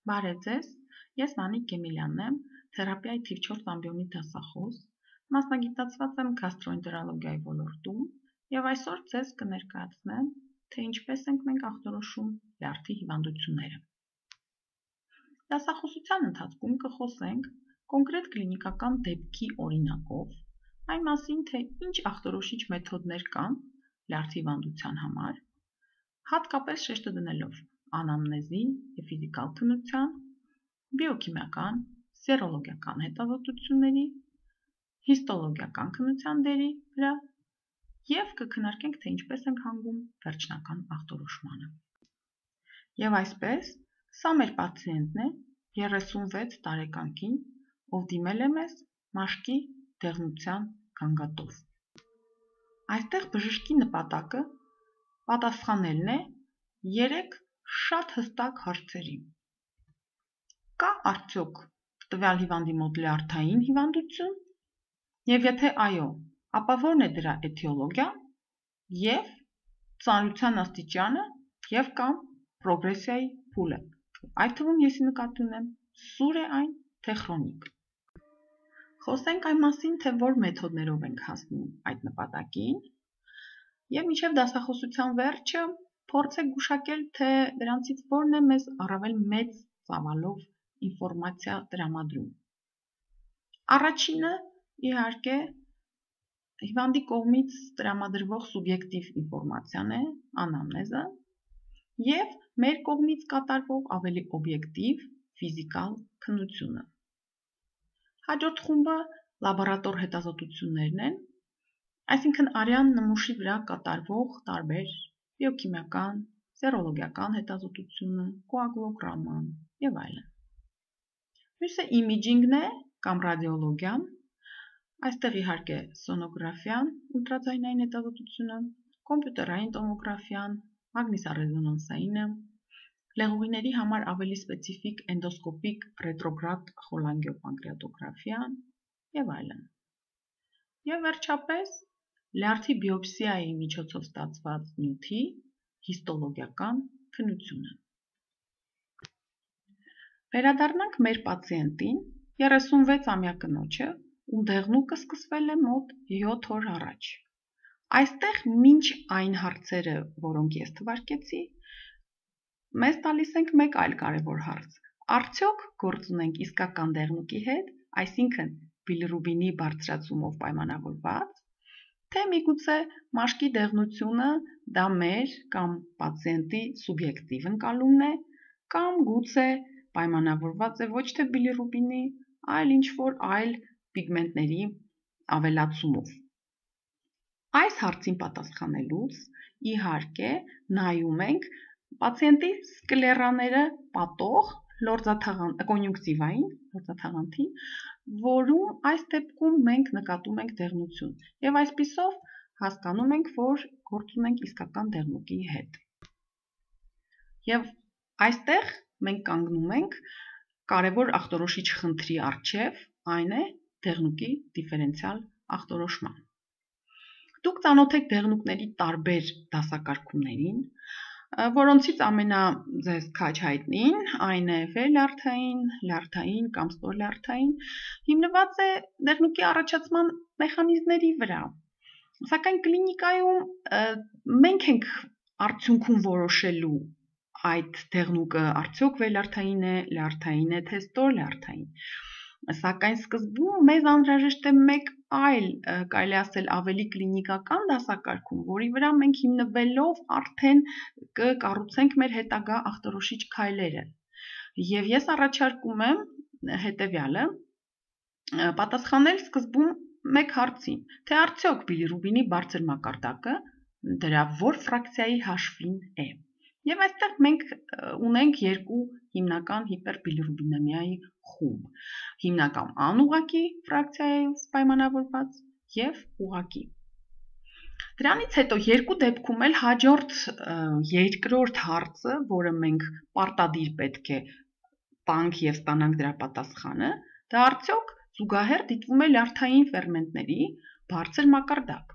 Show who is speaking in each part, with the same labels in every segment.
Speaker 1: Բարև ձեզ, ես Վանիկ Գեմիլյանն եմ, թերապիայի թիվ 4 ամբիոնի դասախոս, մասնագիտացված եմ գաստրոենտերոլոգիայի ոլորտում և այսօր ձեզ կներկայացնեմ, թե ինչպես ենք մենք ախտորոշում լյարդի հիվանդությունները։ Դասախոսության ընթացքում կխոսենք կոնկրետ կլինիկական դեպքի օրինակով, այն մասին, թե ինչ ախտորոշիչ մեթոդներ կան լյարդի հիվանդության համար, հատկապես շեշտը դնելով անամնեզի և ֆիզիկալ քննության, բիոքիմիական, սերոլոգիական հետազոտությունների, հիստոլոգիական քննության դերի վրա և կքննարկենք, թե ինչպես ենք հանգում վերջնական ախտորոշմանը։ Եվ այսպես, սա մեր պացիենտն է 36 տարեկան կին, ով դիմել է մեզ մաշկի դեղնության գանգատով։ Այստեղ բժշկի նպատակը պատասխանելն է 3 շատ հստակ հարցերի։ Կա արդյոք տվյալ հիվանդի մոտ լյարդային հիվանդություն, և եթե այո, ապա ո՞րն է դրա էթիոլոգիան և ծանրության աստիճանը և կամ պրոգրեսիայի փուլը, այդ թվում ես նկատի ունեմ սուր է այն, թե խրոնիկ։ Խոսենք այն մասին, թե որ մեթոդներով ենք հասնում այդ նպատակին և մինչև դասախոսության վերջը փորձեք գուշակել, թե դրանցից որն է մեզ առավել մեծ ծավալով ինֆորմացիա տրամադրում։ Առաջինը, իհարկե, հիվանդի կողմից տրամադրվող սուբյեկտիվ ինֆորմացիան է, անամնեզը, և մեր կողմից կատարվող ավելի օբյեկտիվ ֆիզիկալ քննությունը։ Հաջորդ խումբը լաբորատոր հետազոտություններն են, այսինքն արյան նմուշի վրա կատարվող տարբեր բիոքիմիական, սերոլոգիական հետազոտությունը, կոագուլոգրաման և այլն։ Մյուսը իմիջինգն է կամ ռադիոլոգիան, այստեղ իհարկե սոնոգրաֆիան, ուլտրաձայնային հետազոտությունը, կոմպյուտերային տոմոգրաֆիան, մագնիսառեզոնանսայինը, լեղուղիների համար ավելի սպეციფიկ էնդոսկոպիկ ռետրոգրադ խոլանգիոպանկրեատոգրաֆիան և այլն։ Եվ վերջապես, լյարդի բիոպսիայի միջոցով ստացված նյութի հիստոլոգիական քննությունը։ Վերադառնանք մեր պացիենտին, 36-ամյա կնոջը, ում դեղնուկը սկսվել է մոտ 7 օր առաջ։ Այստեղ մինչ այն հարցերը, որոնք ես թվարկեցի, մեզ տալիս ենք մեկ այլ կարևոր հարց. արդյոք գործ ունենք իսկական դեղնուկի հետ, այսինքն բիլիռուբինի բարձրացումով պայմանավորված, թե միգուցե մաշկի դեղնությունը դա մեր կամ պացիենտի սուբյեկտիվ ընկալումն է, կամ գուցե պայմանավորված է ոչ թե բիլիռուբինի, այլ ինչ-որ այլ պիգմենտների ավելացումով։ Այս հարցին պատասխանելուց, իհարկե, նայում ենք պացիենտի սկլերաները պատող կոնյունկտիվային լորձաթաղանթին, որում այս դեպքում մենք նկատում ենք դեղնություն, և այսպիսով հասկանում ենք, որ գործ ունենք իսկական դեղնուկի հետ։ Եվ այստեղ մենք կանգնում ենք կարևոր ախտորոշիչ խնդրի առջև, այն է դեղնուկի դիֆերենցիալ ախտորոշման։ Դուք ծանոթ եք դեղնուկների տարբեր դասակարգումներին, որոնցից ամենաձեզ քաջ հայտնին այն է վերլյարդային, լյարդային կամ ստորլյարդային, հիմնված է դեղնուկի առաջացման մեխանիզմների վրա, սակայն կլինիկայում մենք ենք արդյունքում որոշելու այդ դեղնուկը արդյոք վերլյարդային է, լյարդային է, թե ստորլյարդային, սակայն սկզբում մեզ անհրաժեշտ է մեկ այլ, կարելի ասել ավելի կլինիկական դասակարգում, որի վրա մենք հիմնվելով արդեն կկառուցենք մեր հետագա ախտորոշիչ քայլերը։ Եվ ես առաջարկում եմ հետևյալը, պատասխանել սկզբում մեկ հարցին, թե արդյոք բիլիռուբինի բարձր մակարդակը դրա որ ֆրակցիայի հաշվին է։ Եվ այստեղ մենք ունենք երկու հիմնական հիպերբիլիռուբինեմիայի խումբ, հիմնական անուղղակի ֆրակցիայով պայմանավորված և ուղղակի։ Դրանից հետո երկու դեպքում էլ հաջորդ երկրորդ հարցը, որը մենք պարտադիր պետք է տանք և ստանանք դրա պատասխանը, դա արդյոք զուգահեռ դիտվում է լյարդային ֆերմենտների բարձր մակարդակ։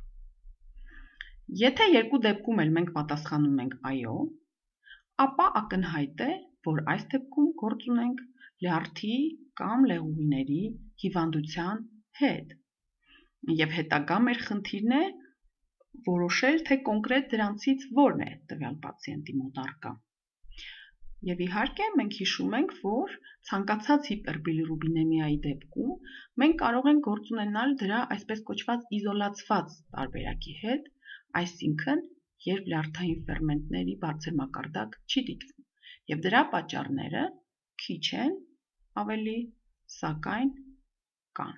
Speaker 1: Եթե երկու դեպքում էլ մենք պատասխանում ենք այո, ապա ակնհայտ է, որ այս դեպքում գործ ունենք լյարդի կամ լեղուղիների հիվանդության հետ։ Եվ հետագա մեր խնդիրն է որոշել, թե կոնկրետ դրանցից որն է տվյալ պացիենտի մոտ առկա։ Եվ իհարկե մենք հիշում ենք, որ ցանկացած հիպերբիլիրուբինեմիայի դեպքում մենք կարող ենք գործ ունենալ դրա այսպես կոչված իզոլացված տարբերակի հետ, այսինքն երբ լյարդային ֆերմենտների բարձր մակարդակ չի դիտվում, եւ դրա պատճառները քիչ են, ավելի, սակայն կան։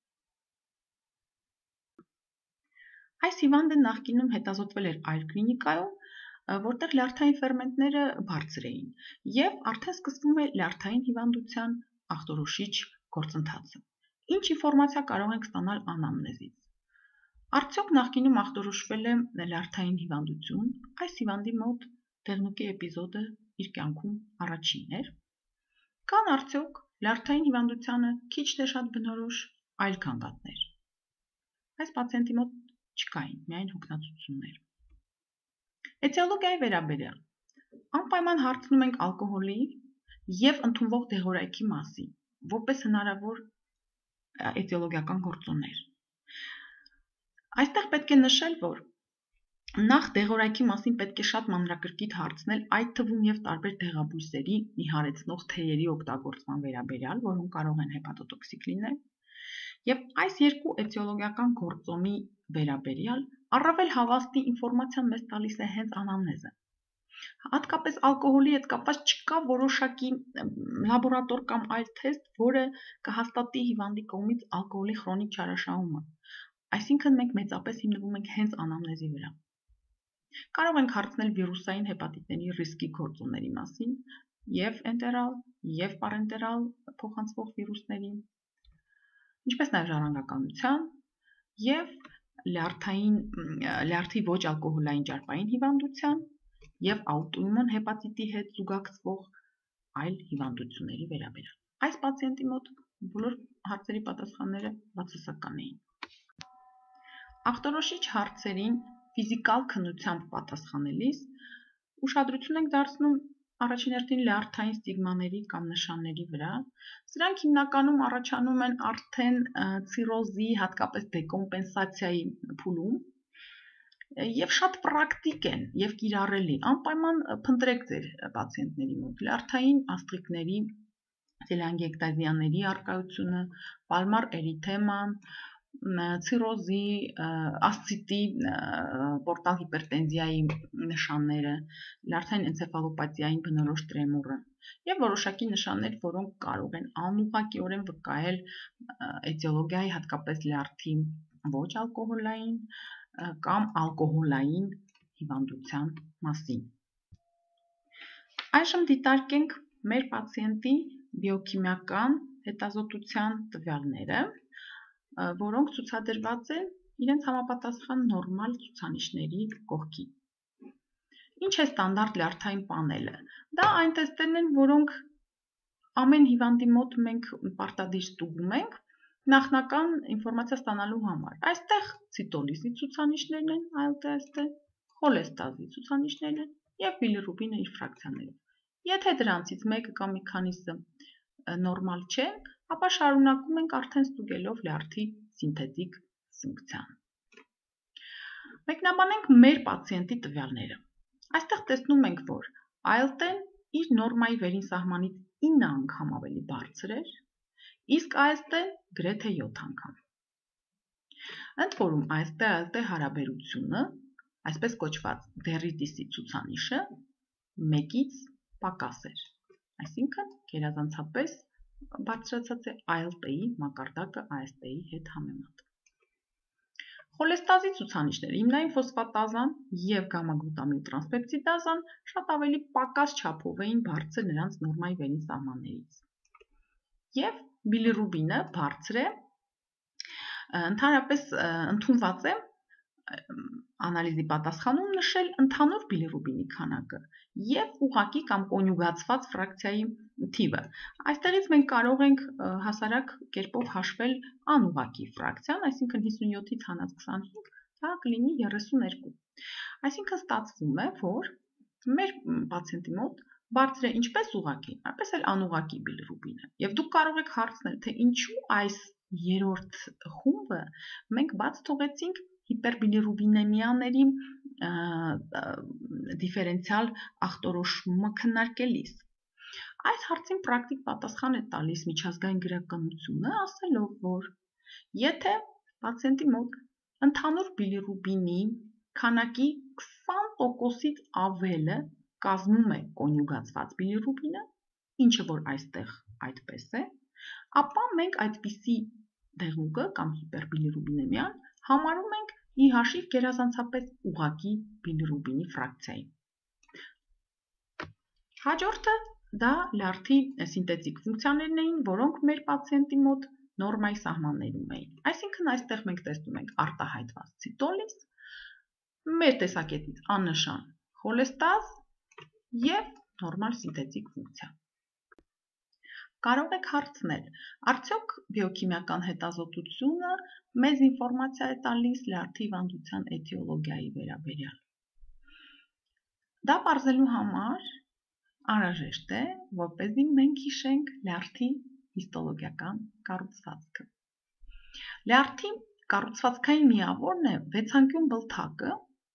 Speaker 1: Այս հիվանդը նախկինում հետազոտվել էր այլ կլինիկայում, որտեղ լյարդային ֆերմենտները բարձր էին, եւ արդեն սկսվում է լյարդային հիվանդության ախտորոշիչ գործընթացը։ Ինչ ինֆորմացիա կարող ենք ստանալ անամնեզից։ Արդյոք նախկինում ախտորոշվել է լյարդային հիվանդություն, այս հիվանդի մոտ դեղնուկի էպիզոդը իր կյանքում առաջինն էր։ Կան արդյոք լյարդային հիվանդությանը քիչ թե շատ բնորոշ այլ գանգատներ։ Այս պացիենտի մոտ չկային, միայն հոգնածություններ։ Էտիոլոգիայի վերաբերյալ անպայման հարցնում ենք ալկոհոլի եւ ընդունվող դեղորայքի մասին, որպես հնարավոր էտիոլոգիական գործոններ։ Այստեղ պետք է նշել, որ նախ դեղորայքի մասին պետք է շատ մանրակրկիտ հարցնել, այդ թվում եւ տարբեր դեղաբույսերի նիհարեցնող թեյերի օգտագործման վերաբերյալ, որոնք կարող են հեպատոտոքսիկ լինել, եւ այս երկու էտիոլոգիական գործոնի վերաբերյալ առավել հավաստի ինֆորմացիան մեզ տալիս է հենց անամնեզը։ Հատկապես ալկոհոլի հետ կապված չկա որոշակի լաբորատոր կամ այլ թեստ, որը կհաստատի հիվանդի կողմից ալկոհոլի քրոնիկ չարաշահումը։ Այսինքն մենք մեծապես հիմնվում ենք հենց անամնեզի վրա։ Կարող ենք հարցնել վիրուսային հեպատիտների ռիսկի գործոնների մասին, եւ էնտերալ, եւ պարենտերալ փոխանցվող վիրուսների, ինչպես նաեւ ժառանգականության եւ լյարդի ոչ ալկոհոլային ճարպային հիվանդության եւ աուտոիմուն հեպատիտի հետ զուգակցվող այլ հիվանդությունների վերաբերյալ։ Այս պացիենտի մոտ բոլոր հարցերի պատասխանները բացասական էին։ Ախտորոշիչ հարցերին ֆիզիկալ քննությամբ պատասխանելիս ուշադրություն ենք դարձնում առաջին հերթին լյարդային ստիգմաների կամ նշանների վրա։ Սրանք հիմնականում առաջանում են արդեն ցիրոզի, հատկապես դեկոմպենսացիայի փուլում, եւ շատ պրակտիկ են եւ կիրառելի։ Անպայման փնտրեք ձեր պացիենտների մոտ լյարդային աստրիկների, տելանգեկտազիաների առկայությունը, պալմար էրիթեման, ցիրոզի, ասցիտի, պորտալ հիպերտենզիայի նշանները, լյարդային էնցեֆալոպաթիային բնորոշ տրեմորը եւ որոշակի նշաններ, որոնք կարող են անուղղակիորեն վկայել էտիոլոգիայի, հատկապես լյարդի ոչ ալկոհոլային կամ ալկոհոլային հիվանդության մասին։ Այժմ դիտարկենք մեր պացիենտի բիոքիմիական հետազոտության տվյալները, որոնք ցուցադրված են իրենց համապատասխան նորմալ ցուցանիշների կողքին։ Ինչ է ստանդարտ լյարդային պանելը։ Դա այն տեստերն են, որոնք ամեն հիվանդի մոտ մենք պարտադիր ստուգում ենք նախնական ինֆորմացիա ստանալու համար։ Այստեղ ցիտոլիզի ցուցանիշներն են, ALT-ը, խոլեստազի ցուցանիշներն են եւ բիլիրուբինը իր ֆրակցիաներով։ Եթե դրանցից մեկը կամ մի քանիսը նորմալ չեն, ապա շարունակում ենք արդեն ստուգելով լյարդի սինթետիկ ֆունկցիան։ Մեկնաբանենք մեր պացիենտի տվյալները։ Այստեղ տեսնում ենք, որ ALT-ն իր նորմայի վերին սահմանից 9 անգամ ավելի բարձր էր, իսկ AST-ն գրեթե 7 անգամ։ Ընդ որում AST-ALT հարաբերությունը, այսպես կոչված դերրիտիսի ցուցանիշը 1-ից պակաս էր, այսինքն գերազանցապես բարձրացած է ALT-ի մակարդակը AST-ի հետ համեմատ։ Խոլեստազի ցուցանիշները հիմնային ֆոսֆատազան եւ գամագլուտամիլ տրանսպեպտիդազան շատ ավելի պակաս չափով էին բարձր նրանց նորմայի վերին սահմաններից։ Եվ բիլիրուբինը բարձր է, ընդհանրապես ընդունված է անալիզի պատասխանում նշել ընդհանուր բիլիրուբինի քանակը եւ ուղղակի կամ կոնյուգացված ֆրակցիայի թիվը։ Այստեղից մենք կարող ենք հասարակ կերպով հաշվել անուղղակի ֆրակցիան, այսինքն 57-ից հանած 25, դա կլինի 32։ Այսինքն ստացվում է, որ մեր պացիենտի մոտ բարձր է ինչպես ուղղակի, այնպես էլ անուղղակի բիլիրուբինը։ Եվ դուք կարող եք հարցնել, թե ինչու այս երրորդ խումբը մենք բաց թողեցինք հիպերբիլիրուբինեմիաների դիֆերենցիալ ախտորոշումը քննարկելիս։ Այս հարցին պրակտիկ պատասխան է տալիս միջազգային գրականությունը, ասելով, որ եթե պացիենտի մոտ ընդհանուր բիլիրուբինի քանակի 20%-ից ավելը կազմում է կոնյուգացված բիլիրուբինը, ինչը որ այստեղ այդպես է, ապա մենք այդպիսի դեղուկը կամ հիպերբիլիրուբինեմիան համարում ենք ի հաշիվ գերազանցապես ուղղակի բիլիրուբինի ֆրակցիայի։ Հաջորդը դա լյարդի սինթետիկ ֆունկցիաներն էին, որոնք մեր պացիենտի մոտ նորմայի սահմաններում էին։ Այսինքն այստեղ մենք տեսնում ենք արտահայտված ցիտոլիզ, մեր տեսակետից աննշան խոլեստազ և նորմալ սինթետիկ ֆունկցիա։ Կարող եք հարցնել, արդյոք բիոքիմիական հետազոտությունը մեզ ինֆորմացիա է տալիս լյարդի հիվանդության էտիոլոգիայի վերաբերյալ։ Դա պարզելու համար անհրաժեշտ է, որպեսզի մենք հիշենք լյարդի հիստոլոգիական կառուցվածքը։ Լյարդի կառուցվածքային միավորն է վեցանկյուն բլթակը,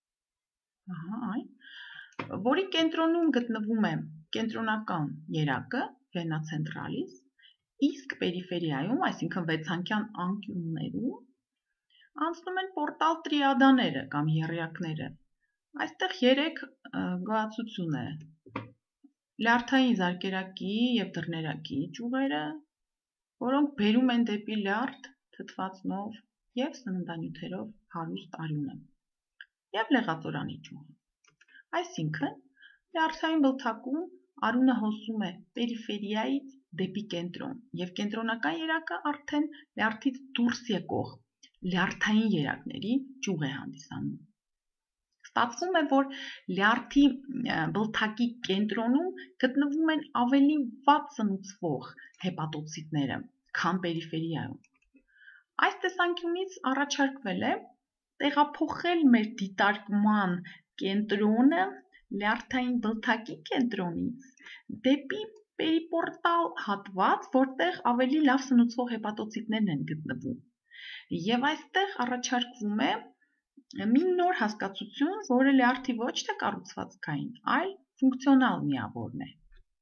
Speaker 1: որի կենտրոնում գտնվում է կենտրոնական երակը, վենա ցենտրալիս, իսկ պերիֆերիայում, այսինքն վեցանկյան անկյուններում, անցնում են պորտալ տրիադաները կամ եռյակները։ Այստեղ 3 գոհացություն է. լյարդային զարկերակի և դռներակի ճյուղերը, որոնք բերում են դեպի լյարդ թթվածնով և սննդանյութերով հարուստ արյունը, և լեղածորանի ճյուղը։ Այսինքն, լյարդային բլթակում արյունը հոսում է պերիֆերիայից դեպի կենտրոն, և կենտրոնական երակը արդեն լյարդից դուրս եկող լյարդային երակների ճյուղ է հանդիսանում։ Ստացվում է, որ լյարդի բլթակի կենտրոնում գտնվում են ավելի վատ սնուցվող հեպատոցիտները, քան պերիֆերիայում։ Այս տեսանկյունից առաջարկվել է տեղափոխել մեր դիտարկման կենտրոնը լյարդային բլթակի կենտրոնից դեպի պերիպորտալ հատված, որտեղ ավելի լավ սնուցվող հեպատոցիտներն են գտնվում։ Եվ այստեղ առաջարկվում է մի նոր հասկացություն, որը լյարդի ոչ թե կառուցվածքային, այլ ֆունկցիոնալ միավորն է։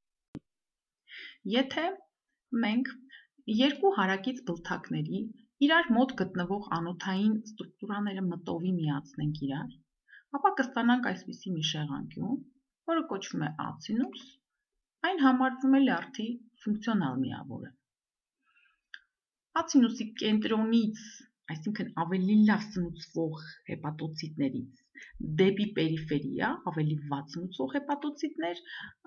Speaker 1: Եթե մենք երկու հարակից բլթակների իրար մոտ գտնվող անոթային ստրուկտուրաները մտովի միացնենք իրար, ապա կստանանք այսպիսի մի շեղանկյուն, որը կոչվում է ացինուս, այն համարվում է լյարդի ֆունկցիոնալ միավորը։ Ացինուսի կենտրոնից, այսինքն ավելի լավ սնուցվող հեպատոցիտներից դեպի պերիֆերիա, ավելի վատ սնուցվող հեպատոցիտներ,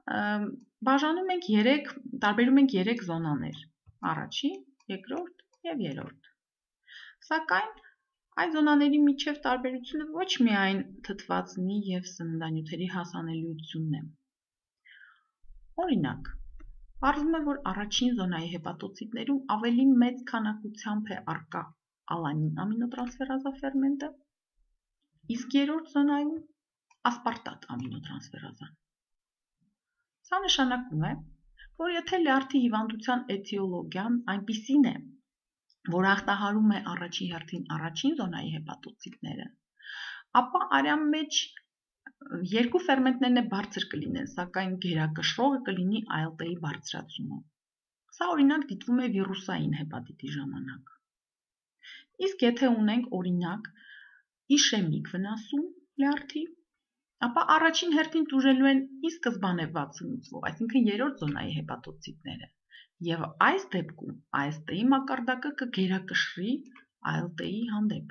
Speaker 1: տարբերում ենք 3 զոնաներ՝ առաջին, երկրորդ և երրորդ։ Սակայն այս զոնաների միջև տարբերությունը ոչ միայն թթվածնի և սննդանյութերի հասանելիությունն է։ Օրինակ, պարզվում է, որ առաջին զոնայի հեպատոցիտներում ավելի մեծ քանակությամբ է առկա ալանին ամինոտրանսֆերազա ֆերմենտը, իսկ երրորդ զոնայում ասպարտատ ամինոտրանսֆերազան։ Սա նշանակում է, որ եթե լյարդի հիվանդության էտիոլոգիան այնպիսին է, որ ախտահարում է առաջի հերթին առաջին զոնայի հեպատոցիտները, ապա արյան մեջ երկու ֆերմենտներն է բարձր կլինեն, սակայն գերակշռողը կլինի ALT-ի բարձրացումը։ Սա օրինակ դիտվում է վիրուսային հեպատիտի ժամանակ։ Իսկ եթե ունենք օրինակ իշեմիկ վնասում լյարդի, ապա առաջին հերթին տուժելու են ի սկզբանե վատ սնուցվող, այսինքն երրորդ զոնայի հեպատոցիտները, եւ այս դեպքում AST-ի մակարդակը կգերակշռի ALT-ի հանդեպ։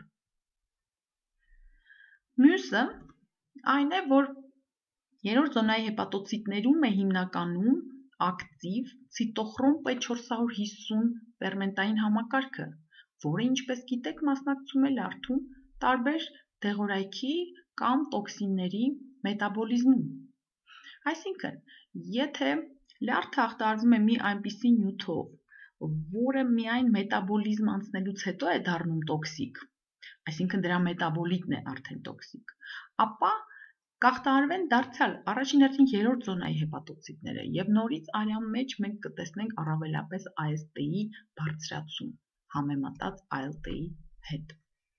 Speaker 1: Մյուսը այն է, որ երրորդ զոնայի հեպատոցիտներում է հիմնականում ակտիվ ցիտոխրոմ P450 ֆերմենտային համակարգը, որը, ինչպես գիտեք, մասնակցում է լյարդում տարբեր դեղորայքի կամ տոքսինների մետաբոլիզմում։ Այսինքն, եթե լյարդը ախտահարվում է մի այնպիսի նյութով, որը միայն մետաբոլիզմ անցնելուց հետո է դառնում տոքսիկ, այսինքն դրա մետաբոլիտն է արդեն տոքսիկ, ապա կախտահարվեն դարձյալ առաջին հերթին երրորդ զոնայի հեպատոցիտները եւ նորից արյան մեջ մենք կտեսնենք առավելապես AST-ի բարձրացում համեմատած ALT-ի հետ։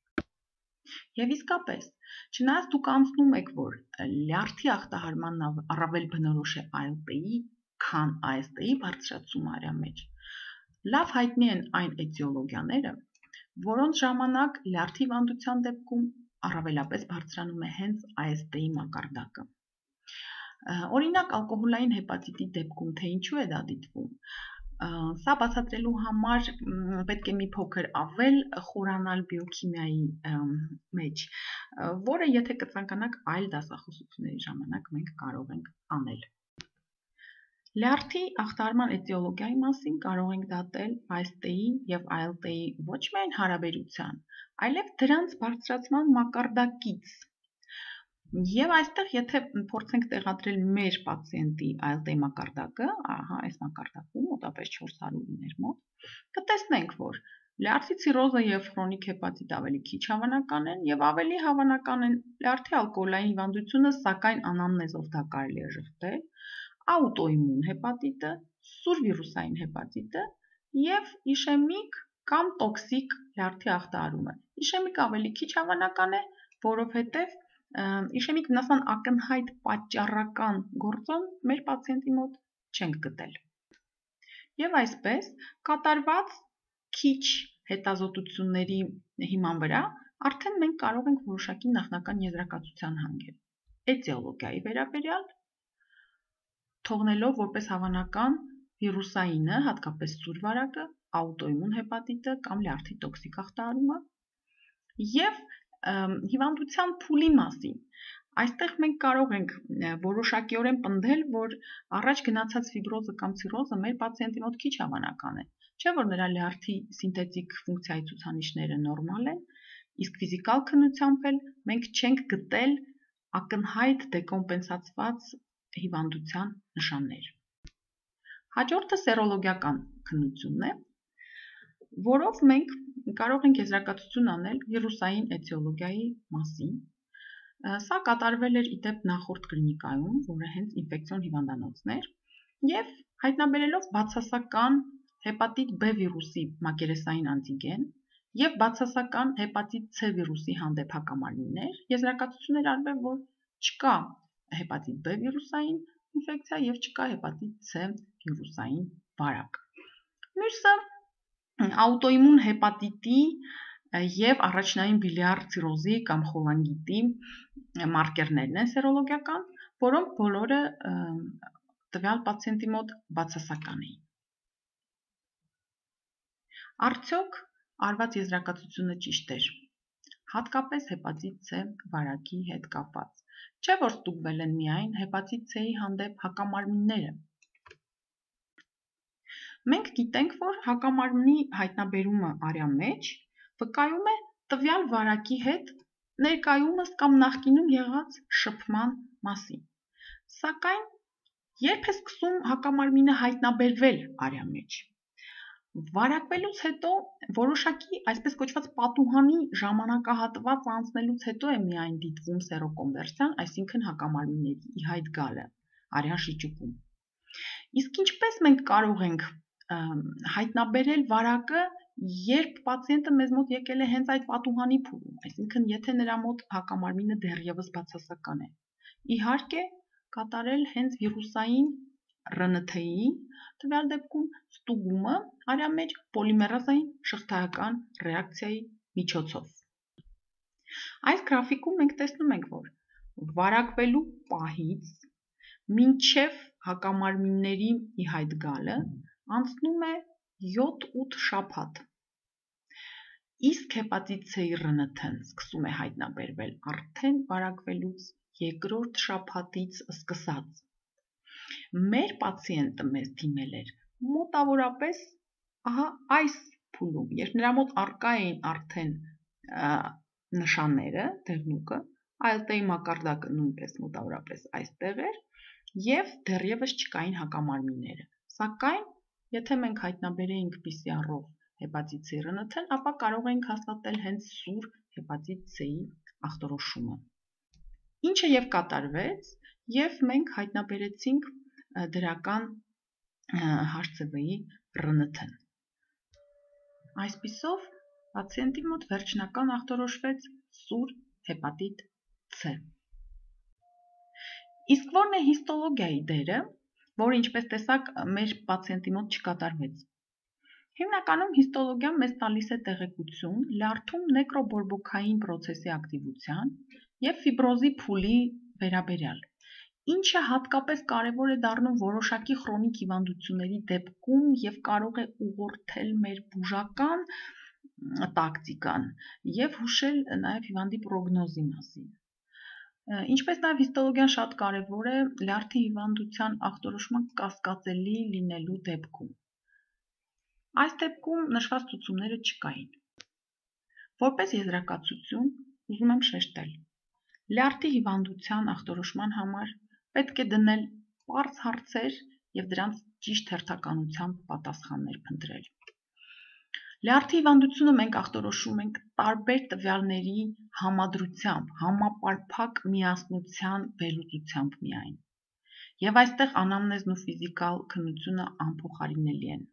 Speaker 1: Եվ իսկապես, չնայած դուք անցնում եք, որ լյարդի ախտահարման առավել բնորոշ է ALT-ի, քան AST-ի բարձրացումը արյան մեջ, լավ հայտնի են այն էտիոլոգիաները, որոնց ժամանակ լյարդի հիվանդության դեպքում առավելապես բարձրանում է հենց AST-ի մակարդակը։ Օրինակ, ալկոհոլային հեպատիտի դեպքում թե ինչու է դա դիտվում, սա բացատրելու համար պետք է մի փոքր ավել խորանալ բիոքիմիայի մեջ, որը եթե կցանկանաք այլ դասախոսությունների ժամանակ մենք կարող ենք անել։ Լյարդի ախտահարման էտիոլոգիայի մասին կարող ենք դատել AST-ի եւ ALT-ի ոչ միայն հարաբերության, այլև դրանց բարձրացման մակարդակից։ Եվ այստեղ եթե փորձենք տեղադրել մեր պացիենտի ALT-ի մակարդակը, ահա այս մակարդակում մոտավորապես 400-ներ մոտ, կտեսնենք, որ լյարդի ցիրոզը եւ խրոնիկ հեպատիտ ավելի քիչ հավանական են եւ ավելի հավանական են լյարդի ալկոհոլային հիվանդությունը, սակայն անամնեզով դա կարելի է շղթել, աուտոիմուն հեպատիտը, սուր վիրուսային հեպատիտը եւ իշեմիկ կամ տոքսիկ լյարդի ախտահարումը։ Իշեմիկ ավելի քիչ հավանական է, որովհետեւ իշեմիկ վնասման ակնհայտ պատճառական գործոն մեր պացիենտի մոտ չենք գտել։ Եվ այսպես կատարված քիչ հետազոտությունների հիման վրա արդեն մենք կարող ենք որոշակի նախնական եզրակացության հանգել։ Էտիոլոգիայի վերաբերյալ թողնելով որպես հավանական վիրուսայինը, հատկապես սուր վարակը, աուտոիմուն հեպատիտը կամ լյարդի տոքսիկ ախտահարումը եւ հիվանդության փուլի մասին։ Այստեղ մենք կարող ենք որոշակիորեն պնդել, որ առաջ գնացած ֆիբրոզը կամ ցիրոզը մեր պացիենտի մոտ քիչ հավանական է, չէ՞ որ նրա լյարդի սինթետիկ ֆունկցիայի ցուցանիշները նորմալ են, իսկ ֆիզիկալ քննությամբ էլ մենք չենք գտել ակնհայտ դեկոմպենսացված հիվանդության նշաններ։ Հաջորդը սերոլոգիական քննությունն է, որով մենք կարող ենք եզրակացություն անել վիրուսային էտիոլոգիայի մասին։ Սա կատարվել էր իդեպ նախորդ կլինիկայում, որը հենց ինֆեկցիոն հիվանդանոցն էր, եւ հայտնաբերելով բացասական հեպատիտ B վիրուսի մակերեսային անտիգեն եւ բացասական հեպատիտ C վիրուսի հանդեպ հակամարմիններ, եզրակացություն էր արվել, որ չկա հեպատիտ B վիրուսային ինֆեկցիա եւ չկա հեպատիտ C վիրուսային վարակ։ Մյուսը աուտոիմուն հեպատիտի եւ առաջնային բիլիար ցիրոզի կամ խոլանգիտի մարկերներն են սերոլոգիական, որոնք բոլորը տվյալ պացիենտի մոտ բացասական էին։ Արդյոք արված եզրակացությունը ճիշտ էր, հատկապես հեպատիտ C վարակի հետ կապված, չէ՞ որ ստուգվել են միայն հեպատիտ C-ի հանդեպ հակամարմինները։ Մենք գիտենք, որ հակամարմնի հայտնաբերումը արյան մեջ վկայում է տվյալ վարակի հետ ներկայումս կամ նախկինում եղած շփման մասին։ Սակայն երբ է սկսում հակամարմինը հայտնաբերվել արյան մեջ։ Վարակվելուց հետո որոշակի այսպես կոչված պատուհանի ժամանակահատված անցնելուց հետո է միայն դիտվում սերոկոնվերսիան, այսինքն հակամարմինների ի հայտ գալը արյան շիճուկում։ Իսկ ինչպես մենք կարող ենք հայտնաբերել վարակը, երբ պացիենտը մեզ մոտ եկել է հենց այդ պատուհանի փուլում, այսինքն եթե նրա մոտ հակամարմինը դեռևս բացասական է։ Իհարկե, կատարել հենց վիրուսային ՌՆԹ-ի տվյալ դեպքում ստուգումը արյան մեջ պոլիմերազային շղթայական ռեակցիայի միջոցով։ Այս գրաֆիկում մենք տեսնում ենք, որ վարակվելու պահից մինչև հակամարմինների ի հայտ գալը անցնում է 7-8 շաբաթ։ Իսկ հեպատիտ C-ի ՌՆԹ-ն սկսում է հայտնաբերվել արդեն վարակվելուց երկրորդ շաբաթից սկսած։ Մեր պացիենտը մեզ դիմել էր մոտավորապես ահա այս փուլում, երբ նրա մոտ առկա էին արդեն նշանները, դեղնուկը, ALT-ի մակարդակը նույնպես մոտավորապես այստեղ էր եւ դեռևս չկային հակամարմինները։ Սակայն եթե մենք հայտնաբերեինք PCR-ով հեպատիտ C-ի ՌՆԹ-ն, ապա կարող ենք հաստատել հենց սուր հեպատիտ C-ի ախտորոշումը։ Ինչը եւ կատարվեց, եւ մենք հայտնաբերեցինք դրական HCV-ի ՌՆԹ-ն։ Այսպիսով պացիենտի մոտ վերջնական ախտորոշվեց սուր հեպատիտ C։ Իսկ ո՞րն է հիստոլոգիայի դերը, որը ինչպես տեսակ մեր պացիենտի մոտ չկատարվեց։ Հիմնականում հիստոլոգիան մեզ տալիս է տեղեկություն լյարդում նեկրոբորբոքային պրոցեսի ակտիվության եւ ֆիբրոզի փուլի վերաբերյալ, ինչը հատկապես կարևոր է դառնում որոշակի քրոնիկ հիվանդությունների դեպքում եւ կարող է ուղղորդել մեր բուժական տակտիկան եւ հուշել նաեւ հիվանդի պրոգնոզի մասին։ Ինչպես նաեւ հիստոլոգիան շատ կարևոր է լյարդի հիվանդության ախտորոշման կասկածելի լինելու դեպքում։ Այս դեպքում նշված ցուցումները չկային։ Որպես եզրակացություն ուզում եմ շեշտել. լյարդի հիվանդության ախտորոշման համար պետք է դնել պարզ հարցեր եւ դրանց ճիշտ հերթականությամբ պատասխաններ փնտրել։ Լյարդի հիվանդությունը մենք ախտորոշում ենք տարբեր տվյալների համադրությամբ, համապարփակ միասնության վերլուծությամբ միայն։ Եվ այստեղ անամնեզն ու ֆիզիկալ քննությունը անփոխարինելի են։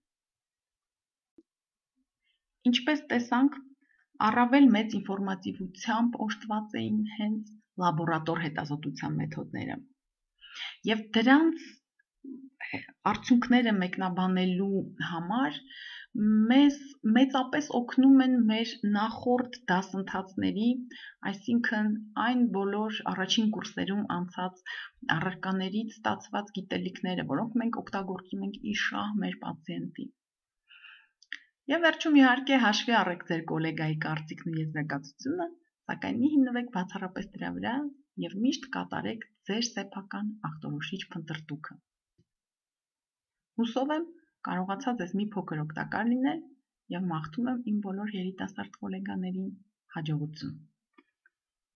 Speaker 1: Ինչպես տեսանք, առավել մեծ ինֆորմատիվությամբ օժտված էին հենց լաբորատոր հետազոտության մեթոդները։ Եվ դրանց արդյունքները մեկնաբանելու համար մեզ մեծապես օգնում են մեր նախորդ դասընթացների, այսինքն այն բոլոր առաջին կուրսերում անցած առարկաներից ստացված գիտելիքները, որոնք մենք օգտագործում ենք ի շահ մեր պացիենտի։ Եվ վերջում իհարկե հաշվի առեք ձեր գոլեգայի կարծիքն ու եզրակացությունը, սակայն մի հիմնվեք բացառապես դրա վրա եւ միշտ կատարեք ձեր սեփական ախտորոշիչ փնտրտուքը։ Հուսով եմ կարողացա ձեզ մի փոքր օգտակար լինել եւ մաղթում եմ իմ բոլոր երիտասարդ գոլեգաներին հաջողություն։